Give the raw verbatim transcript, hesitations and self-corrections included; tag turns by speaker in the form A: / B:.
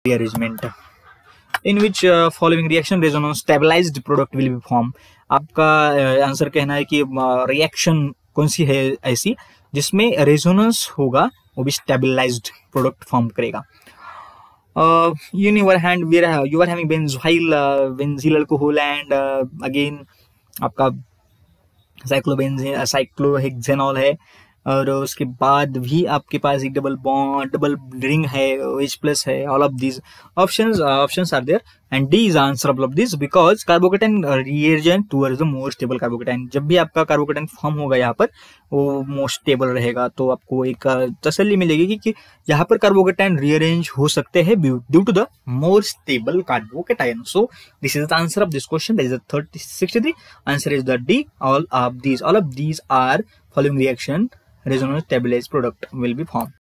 A: rearrangement in which uh, following reaction resonance stabilized product will be formed. आपका answer uh, कहना है कि reaction uh, कौन सी है ऐसी जिसमें रेजोनेंस होगा, वो भी स्टेबलाइज्ड प्रोडक्ट फॉर्म करेगा. Uh, in your hand we are you are having benzyl uh, benzyl alcohol and uh, again आपका साइक्लोबेंजीन साइक्लोहेक्सेनॉल है, और उसके बाद भी आपके पास एक डबल बॉन्ड डबल रिंग है, H प्लस है. All of these options options are there and D is answer of this because carbocation reagent towards the more stable carbocation. जब भी आपका कार्बोकेटाइन फॉर्म होगा यहाँ पर वो मोर स्टेबल रहेगा, तो आपको एक तसल्ली मिलेगी कि, कि यहाँ पर कार्बोकेटाइन रीअरेंज हो सकते हैं due to the more stable carbocation. So this is the answer of this question. That is the thirty sixty three. Answer is the D. All of these all of these are following reaction resonance stabilized product will be formed.